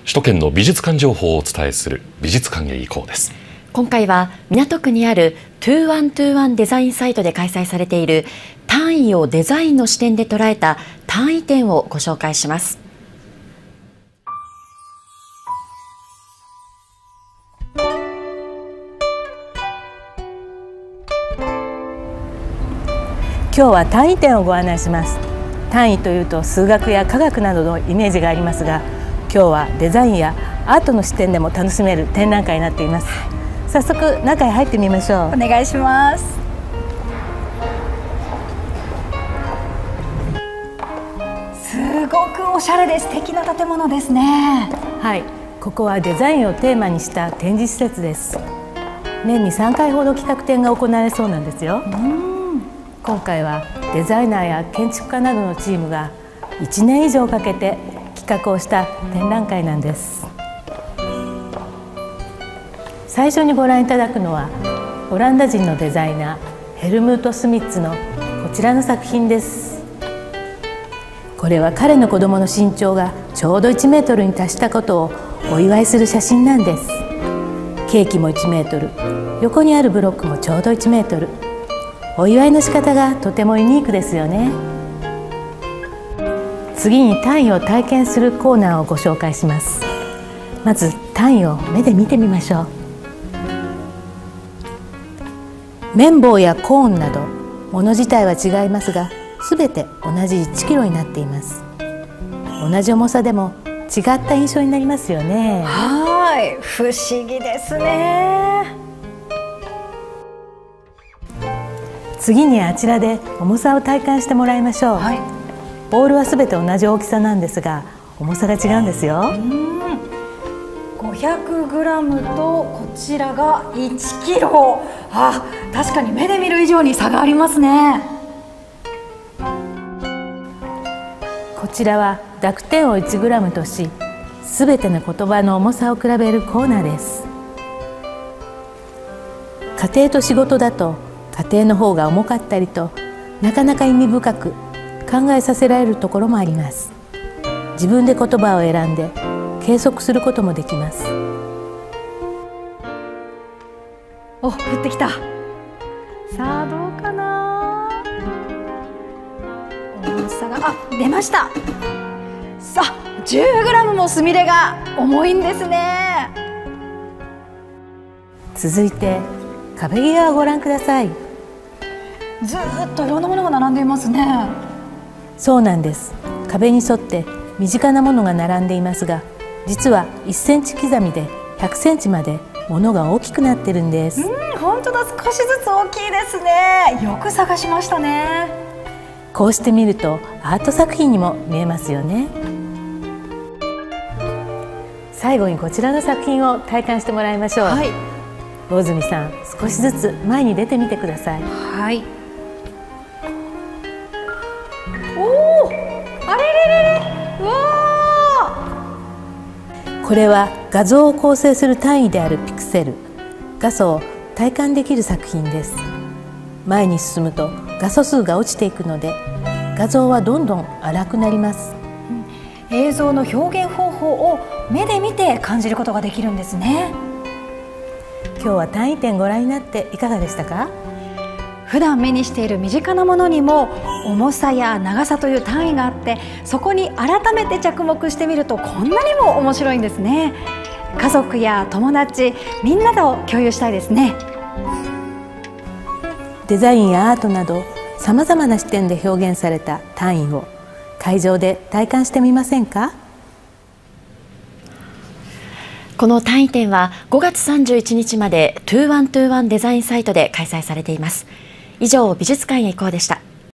首都圏の美術館情報をお伝えする美術館へ行こうです。 今回は港区にある2121デザインサイトで開催されている単位をデザインの視点で捉えた単位展をご紹介します。 今日は単位展をご案内します。単位というと数学や科学などのイメージがありますが、今日はデザインやアートの視点でも楽しめる展覧会になっています。早速中へ入ってみましょう。 お願いします。すごくおしゃれで素敵な建物ですね。 はい、ここはデザインをテーマにした展示施設です。年に3回ほど企画展が行われそうなんですよ。今回はデザイナーや建築家などのチームが1年以上かけて企画をした展覧会なんです。最初にご覧いただくのはオランダ人のデザイナーヘルムート・スミッツのこちらの作品です。これは彼の子供の身長がちょうど1メートルに達したことをお祝いする写真なんです。ケーキも1メートル、横にあるブロックもちょうど1メートル。お祝いの仕方がとてもユニークですよね。次に単位を体験するコーナーをご紹介します。まず単位を目で見てみましょう。綿棒やコーンなど物自体は違いますが、すべて同じ1キロになっています。同じ重さでも違った印象になりますよね。 はい、不思議ですね。 次にあちらで重さを体感してもらいましょう。はい、ボールはすべて同じ大きさなんですが、重さが違うんですよ。 500グラムとこちらが1キロ。あ、確かに目で見る以上に差がありますね。 こちらは濁点を1グラムとし、すべての言葉の重さを比べるコーナーです。家庭と仕事だと家庭の方が重かったりと、なかなか意味深く考えさせられるところもあります。自分で言葉を選んで計測することもできます。 お、降ってきた。さあどうかな。重さが出ました。さあ10グラムもスミレが重いんですね。 続いて壁際をご覧ください。 ずっといろんなものが並んでいますね。 そうなんです。壁に沿って身近なものが並んでいますが、実は1センチ刻みで100センチまで物が大きくなってるんです。 本当だ、少しずつ大きいですね。よく探しましたね。 こうして見るとアート作品にも見えますよね。最後にこちらの作品を体感してもらいましょう。はい、魚住さん、少しずつ前に出てみてください。 はい。おお、あれれれれ、うわー。これは画像を構成する単位であるピクセル、画素を体感できる作品です。前に進むと画素数が落ちていくので、画像はどんどん粗くなります。 映像の表現方法を目で見て感じることができるんですね。 今日は単位展ご覧になっていかがでしたか？ 普段目にしている身近なものにも重さや長さという単位があって、そこに改めて着目してみるとこんなにも面白いんですね。家族や友達、みんなと共有したいですね。 デザインやアートなどさまざまな視点で表現された単位を会場で体感してみませんか？ この単位展は5月31日まで2121デザインサイトで開催されています。以上、美術館へ行こうでした。